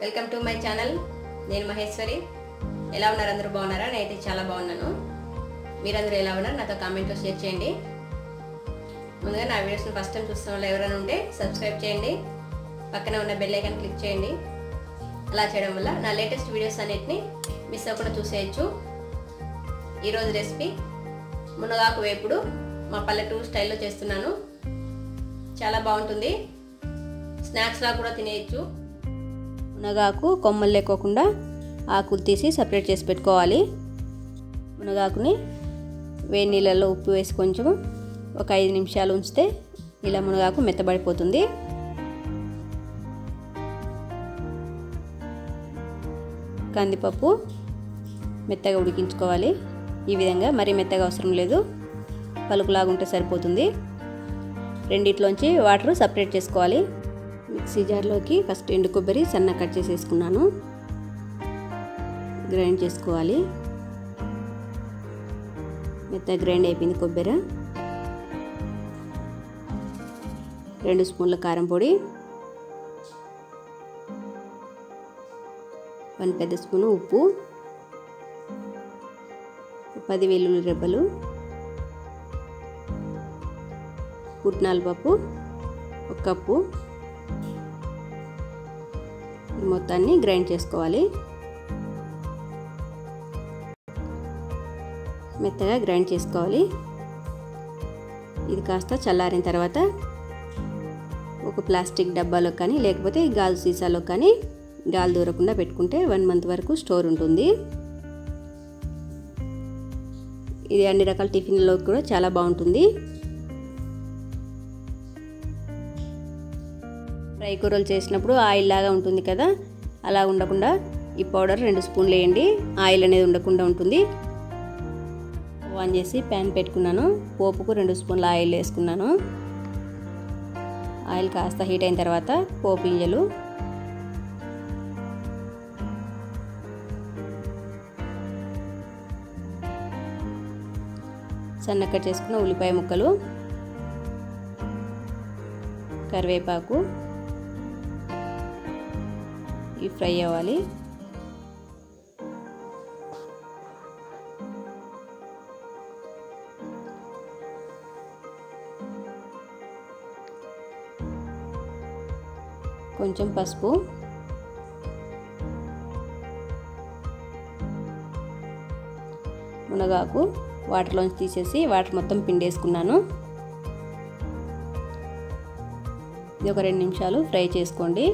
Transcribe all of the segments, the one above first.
Welcome to my channel. నేను మహేశ్వరి. ఎలా ఉన్నారు? అందరూ బాగున్నారా? నేనైతే చాలా బాగున్నాను. మీరందరూ ఎలా ఉన్నారు నాతో కామెంట్లో షేర్ చేయండి. ముందుగా నా వీడియోస్ని ఫస్ట్ టైం చూస్తున్న వాళ్ళు ఎవరైనా ఉంటే సబ్స్క్రైబ్ చేయండి, పక్కన ఉన్న బెల్ ఐకాన్ క్లిక్ చేయండి. అలా చేయడం వల్ల నా లేటెస్ట్ వీడియోస్ అన్నిటిని మిస్ అవ్వకుండా చూసేయచ్చు. ఈరోజు రెసిపీ మునగాకు వేపుడు మా పల్లెటూరు స్టైల్లో చేస్తున్నాను. చాలా బాగుంటుంది, స్నాక్స్లా కూడా తినేయచ్చు. మునగాకు కొమ్మలు లేకోకుండా ఆకులు తీసి సపరేట్ చేసి పెట్టుకోవాలి. మునగాకుని వేడి నీళ్ళల్లో ఉప్పు వేసి కొంచెం ఒక 5 నిమిషాలు ఉంచితే ఇలా మునగాకు మెత్తబడిపోతుంది. కందిపప్పు మెత్తగా ఉడికించుకోవాలి. ఈ విధంగా మరీ మెత్తగా అవసరం లేదు, పలుకులాగుంటే సరిపోతుంది. రెండిట్లోంచి వాటర్ సపరేట్ చేసుకోవాలి. మిక్సీ జార్లోకి ఫస్ట్ ఎండు కొబ్బరి సన్న కట్ చేసేసుకున్నాను, గ్రైండ్ చేసుకోవాలి. మెత్తగా గ్రైండ్ అయిపోయింది కొబ్బరి. 2 స్పూన్ల కారం పొడి, 1 పెద్ద స్పూను ఉప్పు, 10 వెల్లుల్లి రెబ్బలు, పుట్నాల పప్పు 1 కప్పు. మొత్తాన్ని గ్రైండ్ చేసుకోవాలి. మెత్తగా గ్రైండ్ చేసుకోవాలి. ఇది కాస్త చల్లారిన తర్వాత ఒక ప్లాస్టిక్ డబ్బాలో కానీ లేకపోతే గాజు సీసాలో కానీ గాలి దూరకుండా పెట్టుకుంటే 1 మంత్ వరకు స్టోర్ ఉంటుంది. ఇది అన్ని రకాల టిఫిన్లలో కూడా చాలా బాగుంటుంది. ఫ్రై కూరలు చేసినప్పుడు ఆయిల్ లాగా ఉంటుంది కదా, అలా ఉండకుండా ఈ పౌడర్ 2 స్పూన్లు వేయండి. ఆయిల్ అనేది ఉండకుండా ఉంటుంది. ఆన్ చేసి ప్యాన్ పెట్టుకున్నాను. పోపుకు 2 స్పూన్ల ఆయిల్ వేసుకున్నాను. ఆయిల్ కాస్త హీట్ అయిన తర్వాత పోపు గింజలు, సన్న కట్ చేసుకున్న ఉల్లిపాయ ముక్కలు, కరివేపాకు ఇవి ఫ్రై అవ్వాలి. కొంచెం పసుపు, మునగాకు వాటర్లోంచి తీసేసి వాటర్ మొత్తం పిండేసుకున్నాను. ఇది ఒక 2 నిమిషాలు ఫ్రై చేసుకోండి.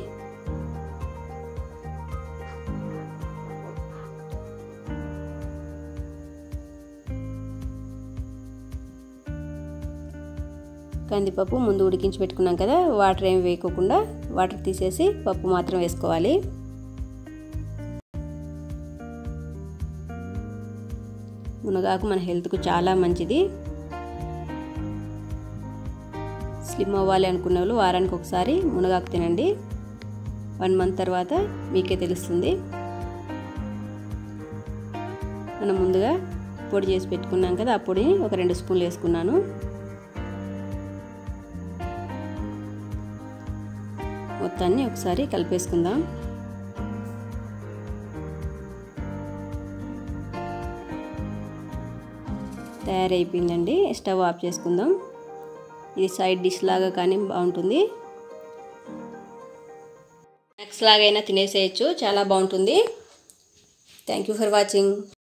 కందిపప్పు ముందు ఉడికించి పెట్టుకున్నాం కదా, వాటర్ ఏమి వేయకోకుండా వాటర్ తీసేసి పప్పు మాత్రం వేసుకోవాలి. మునగాకు మన హెల్త్కు చాలా మంచిది. స్లిమ్ అవ్వాలి అనుకునే వాళ్ళు వారానికి ఒకసారి మునగాకు తినండి. 1 మంత్ తర్వాత మీకే తెలుస్తుంది. మనం ముందుగా పొడి చేసి పెట్టుకున్నాం కదా, ఆ పొడిని ఒక 2 స్పూన్లు వేసుకున్నాను. మొత్తాన్ని ఒకసారి కలిపేసుకుందాం. తయారైపోయిందండి. స్టవ్ ఆఫ్ చేసుకుందాం. ఇది సైడ్ డిష్ లాగా కానీ బాగుంటుంది, స్నాక్స్ లాగైనా తినేసేయచ్చు. చాలా బాగుంటుంది. Thank you for watching.